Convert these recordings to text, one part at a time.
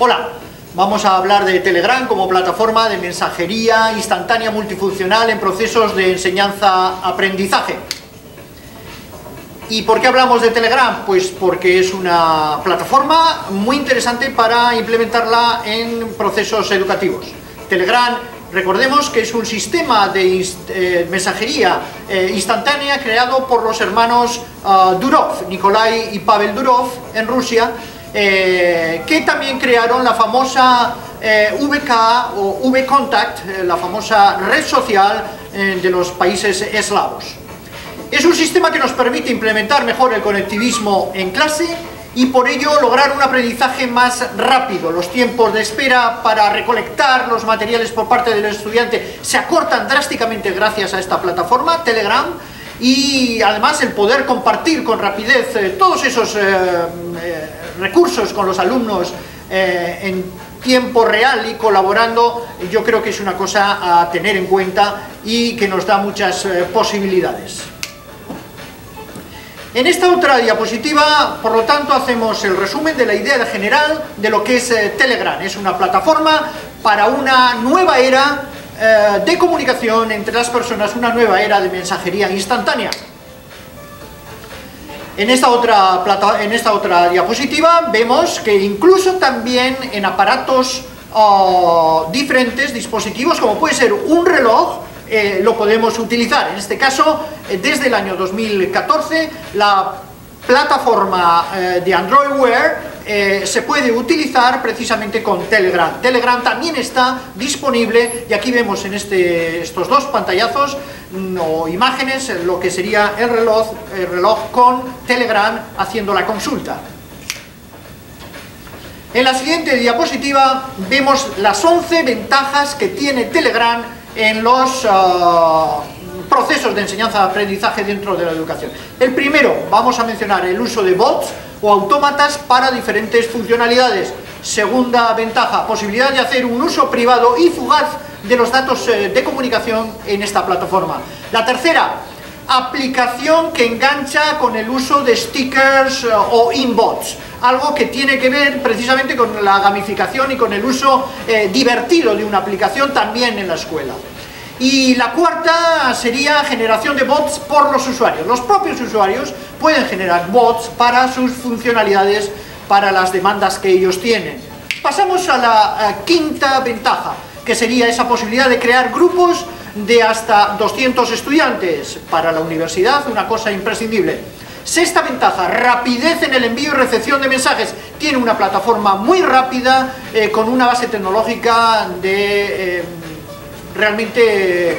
Hola, vamos a hablar de Telegram como plataforma de mensajería instantánea multifuncional en procesos de enseñanza-aprendizaje. ¿Y por qué hablamos de Telegram? Pues porque es una plataforma muy interesante para implementarla en procesos educativos. Telegram, recordemos que es un sistema de mensajería instantánea creado por los hermanos Durov, Nikolai y Pavel Durov, en Rusia, que también crearon la famosa VK o VKontakte, la famosa red social de los países eslavos. Es un sistema que nos permite implementar mejor el conectivismo en clase y por ello lograr un aprendizaje más rápido. Los tiempos de espera para recolectar los materiales por parte del estudiante se acortan drásticamente gracias a esta plataforma, Telegram, y además el poder compartir con rapidez todos esos recursos con los alumnos en tiempo real y colaborando, yo creo que es una cosa a tener en cuenta y que nos da muchas posibilidades. En esta otra diapositiva, por lo tanto, hacemos el resumen de la idea general de lo que es Telegram. Es una plataforma para una nueva era de comunicación entre las personas, una nueva era de mensajería instantánea. En esta otra diapositiva vemos que incluso también en aparatos diferentes, dispositivos como puede ser un reloj, lo podemos utilizar. En este caso, desde el año 2014, la plataforma de Android Wear se puede utilizar precisamente con Telegram. Telegram también está disponible y aquí vemos en estos dos pantallazos o imágenes lo que sería el reloj con Telegram haciendo la consulta. En la siguiente diapositiva vemos las 11 ventajas que tiene Telegram en los procesos de enseñanza-aprendizaje dentro de la educación. El primero, vamos a mencionar el uso de bots o autómatas para diferentes funcionalidades. Segunda ventaja, posibilidad de hacer un uso privado y fugaz de los datos de comunicación en esta plataforma. La tercera, aplicación que engancha con el uso de stickers o inbots, algo que tiene que ver precisamente con la gamificación y con el uso divertido de una aplicación también en la escuela. Y la cuarta sería generación de bots por los usuarios. Los propios usuarios pueden generar bots para sus funcionalidades, para las demandas que ellos tienen. Pasamos a la quinta ventaja, que sería esa posibilidad de crear grupos de hasta 200 estudiantes para la universidad, una cosa imprescindible. Sexta ventaja, rapidez en el envío y recepción de mensajes. Tiene una plataforma muy rápida, con una base tecnológica de realmente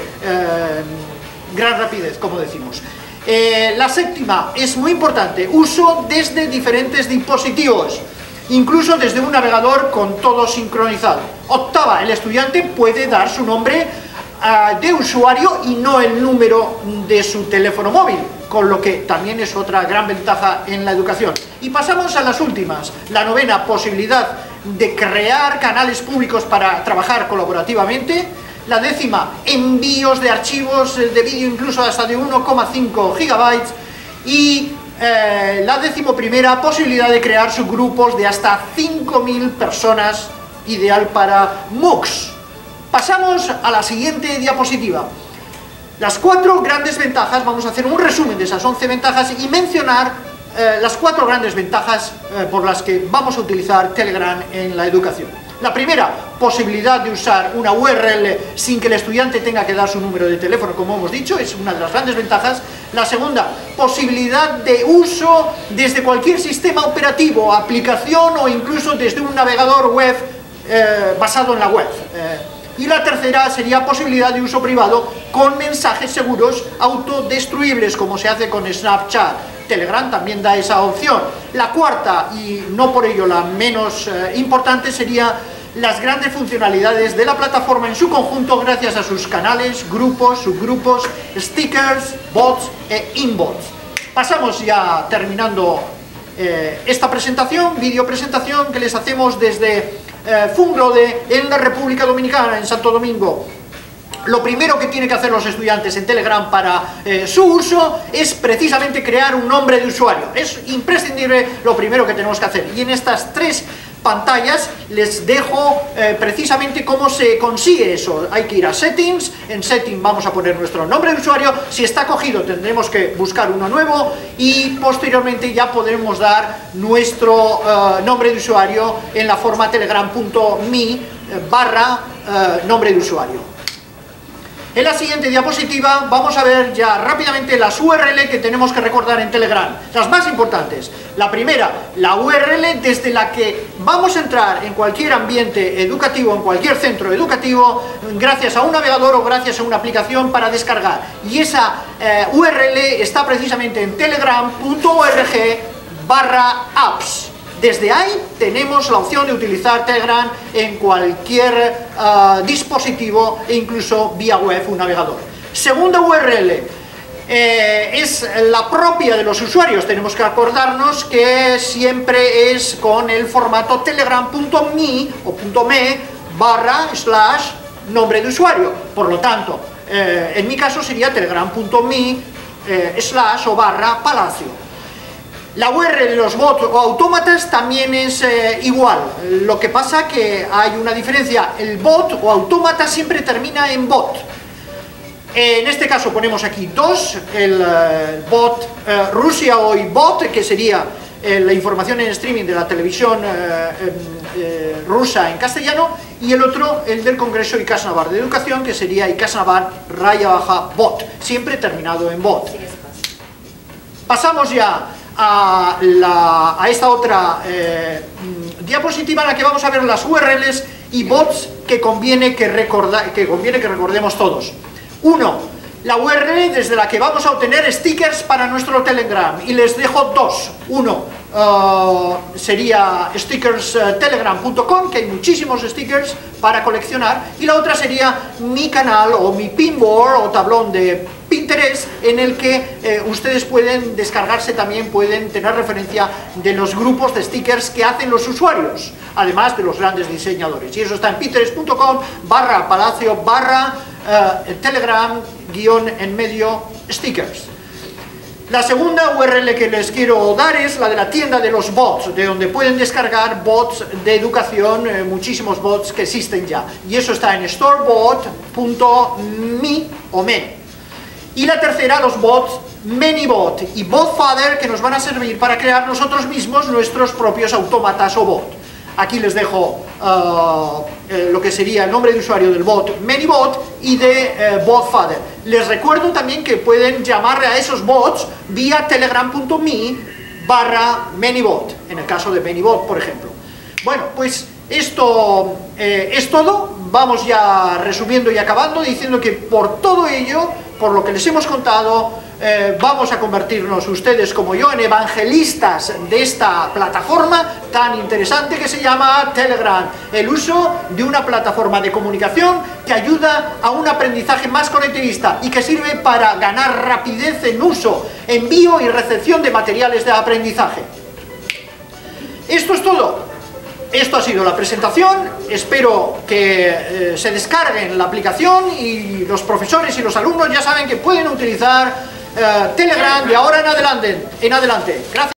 gran rapidez, como decimos. La séptima es muy importante, uso desde diferentes dispositivos, incluso desde un navegador con todo sincronizado. Octava, el estudiante puede dar su nombre de usuario y no el número de su teléfono móvil, con lo que también es otra gran ventaja en la educación. Y pasamos a las últimas. La novena, posibilidad de crear canales públicos para trabajar colaborativamente. La décima, envíos de archivos de vídeo incluso hasta de 1,5 gigabytes. Y la 11ª, posibilidad de crear subgrupos de hasta 5.000 personas, ideal para MOOCs. Pasamos a la siguiente diapositiva. Las 4 grandes ventajas, vamos a hacer un resumen de esas 11 ventajas y mencionar las 4 grandes ventajas por las que vamos a utilizar Telegram en la educación. La primera, posibilidad de usar una URL sin que el estudiante tenga que dar su número de teléfono, como hemos dicho, es una de las grandes ventajas. La segunda, posibilidad de uso desde cualquier sistema operativo, aplicación o incluso desde un navegador web basado en la web. Y la tercera sería posibilidad de uso privado con mensajes seguros autodestruibles, como se hace con Snapchat. Telegram también da esa opción. La cuarta, y no por ello la menos importante, sería las grandes funcionalidades de la plataforma en su conjunto gracias a sus canales, grupos, subgrupos, stickers, bots e inbots. Pasamos ya terminando esta presentación, video presentación que les hacemos desde Funglode en la República Dominicana, en Santo Domingo. Lo primero que tienen que hacer los estudiantes en Telegram para su uso es precisamente crear un nombre de usuario. Es imprescindible lo primero que tenemos que hacer. Y en estas 3 pantallas les dejo precisamente cómo se consigue eso. Hay que ir a Settings, en Settings vamos a poner nuestro nombre de usuario, si está cogido tendremos que buscar uno nuevo y posteriormente ya podremos dar nuestro nombre de usuario en la forma telegram.me /nombre de usuario. En la siguiente diapositiva vamos a ver ya rápidamente las URL que tenemos que recordar en Telegram, las más importantes. La primera, la URL desde la que vamos a entrar en cualquier ambiente educativo, en cualquier centro educativo, gracias a un navegador o gracias a una aplicación para descargar. Y esa URL está precisamente en telegram.org/apps. Desde ahí tenemos la opción de utilizar Telegram en cualquier dispositivo e incluso vía web, un navegador. Segunda URL, es la propia de los usuarios. Tenemos que acordarnos que siempre es con el formato telegram.me o .me /nombre de usuario. Por lo tanto, en mi caso sería telegram.me / o /palacio. La URL de los bots o autómatas también es igual, lo que pasa que hay una diferencia, el bot o autómata siempre termina en bot. En este caso ponemos aquí dos, el bot Rusia Hoy Bot, que sería la información en streaming de la televisión rusa en castellano, y el otro, el del Congreso Ikasnavar de Educación, que sería Ikasnavar _bot, siempre terminado en bot. Pasamos ya a esta otra diapositiva en la que vamos a ver las URLs y bots que conviene que recordemos todos. Uno, la URL desde la que vamos a obtener stickers para nuestro Telegram, y les dejo dos. Uno sería stickerstelegram.com, que hay muchísimos stickers para coleccionar, y la otra sería mi canal o mi pinboard o tablón de Pinterest, en el que ustedes pueden descargarse, también pueden tener referencia de los grupos de stickers que hacen los usuarios, además de los grandes diseñadores, y eso está en pinterest.com /palacio /telegram en medio stickers. La segunda URL que les quiero dar es la de la tienda de los bots, de donde pueden descargar bots de educación, muchísimos bots que existen ya, y eso está en storebot.me o me. Y la tercera, los bots ManyBot y BotFather, que nos van a servir para crear nosotros mismos nuestros propios autómatas o bot. Aquí les dejo lo que sería el nombre de usuario del bot ManyBot y de BotFather. Les recuerdo también que pueden llamar a esos bots vía telegram.me /ManyBot, en el caso de ManyBot, por ejemplo. Bueno, pues esto es todo. Vamos ya resumiendo y acabando diciendo que por todo ello, por lo que les hemos contado, vamos a convertirnos ustedes como yo en evangelistas de esta plataforma tan interesante que se llama Telegram, el uso de una plataforma de comunicación que ayuda a un aprendizaje más conectivista y que sirve para ganar rapidez en uso, envío y recepción de materiales de aprendizaje. Esto es todo. Esto ha sido la presentación. Espero que se descarguen la aplicación, y los profesores y los alumnos ya saben que pueden utilizar Telegram de ahora en adelante. Gracias.